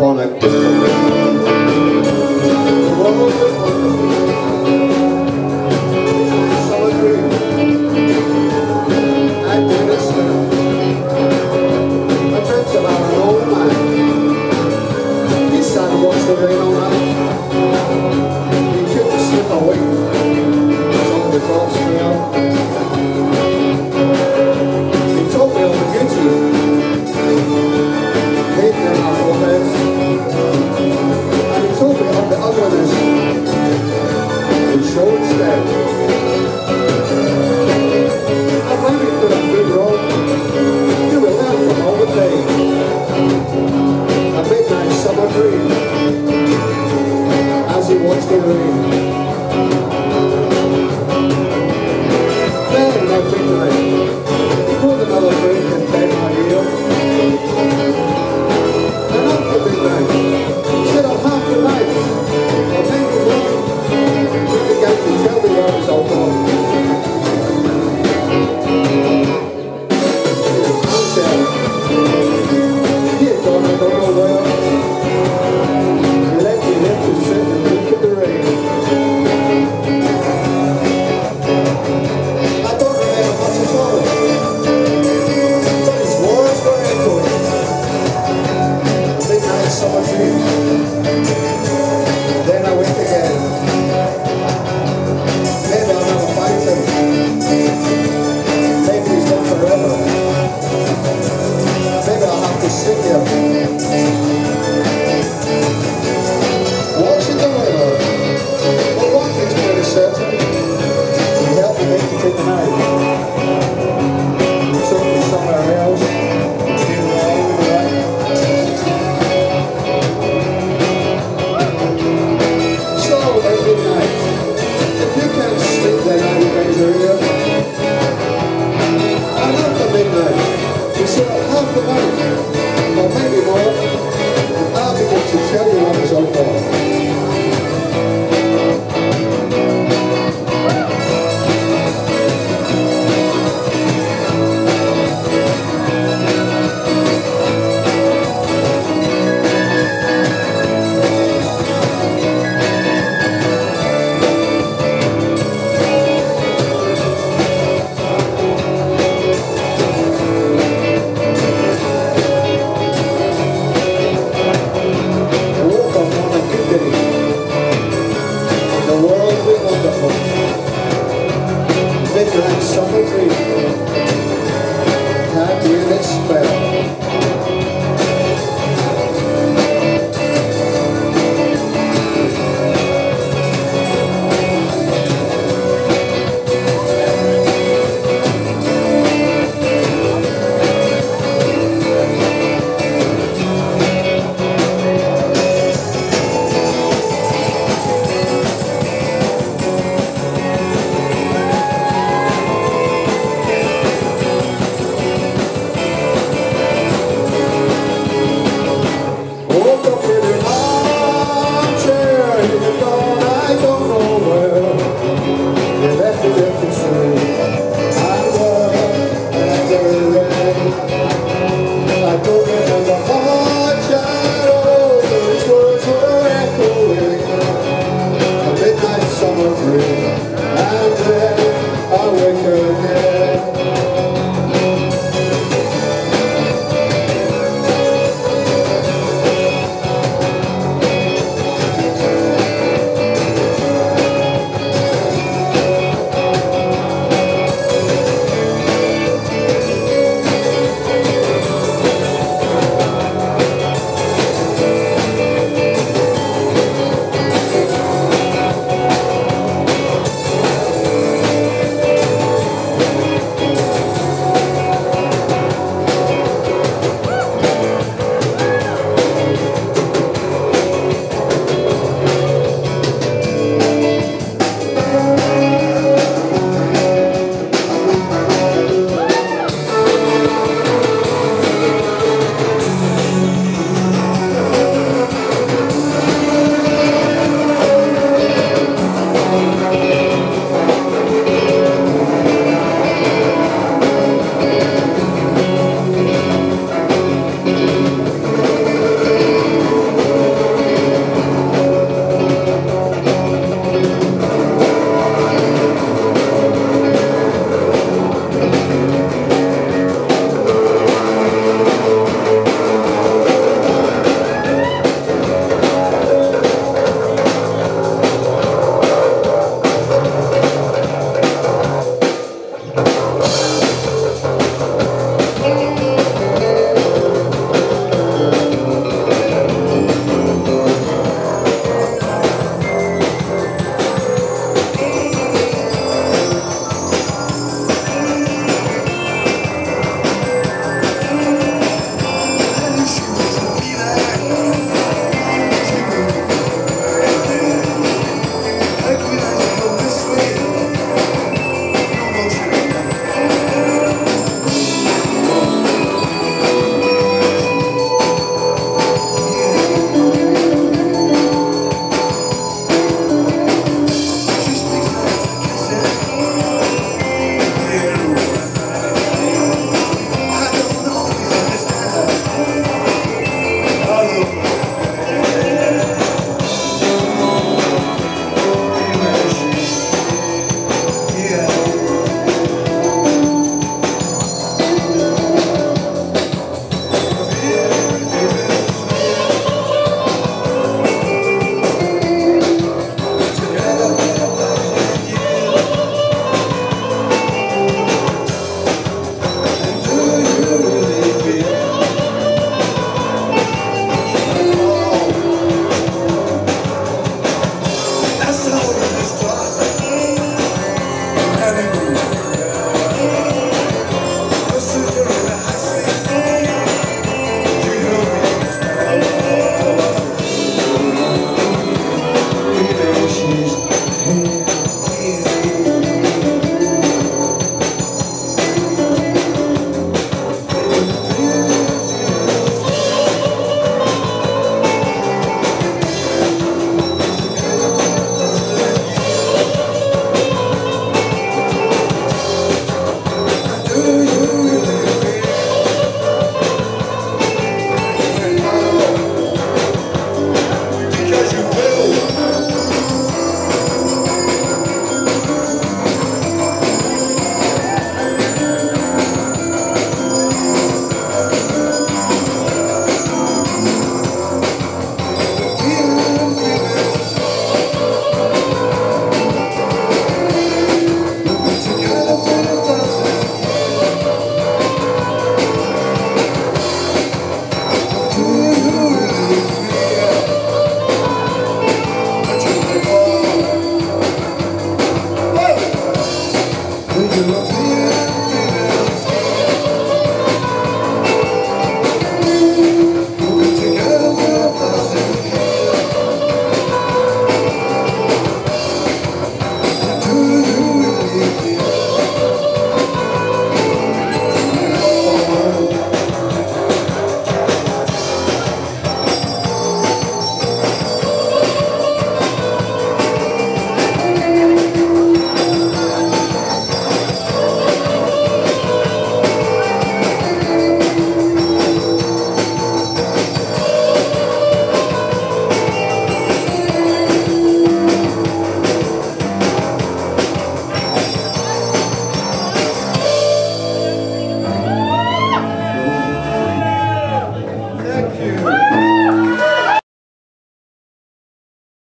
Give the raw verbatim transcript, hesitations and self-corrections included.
upon a crystal ring. The world was wonderful. Summer dream. I did it still. I dreamt about an old man. He sat and watched the rain all night. He couldn't slip away as all the drops fell. He told me of the beauty hidden in our foreheads, and he told me of the ugliness we show instead. And when we put a good road, you will learn from all the pain. A midnight summer dream as he watched the rain. Then at midnight, he poured another drink and bent my ear. And after midnight, he said, I'll have the night, or maybe more. He began to tell me where it was all gone. I'll tell. He had gone, I don't know where. He left me there to sit and look at the rain. I don't remember much at all, but his words were echoing. Midnight summer dream. Then I wake again. Maybe I'll never find him. Maybe he's gone forever. Maybe I'll have to sit here watching the river. But one thing's pretty certain. He helped me make it through the night. He took me somewhere else. He was all the way. So, at midnight, if you can't sleep the night you guys are here, and after midnight, you sit up half the night, or maybe more, and I'll begin to tell you what it's all for. Midnight summer dream, happy in its spell.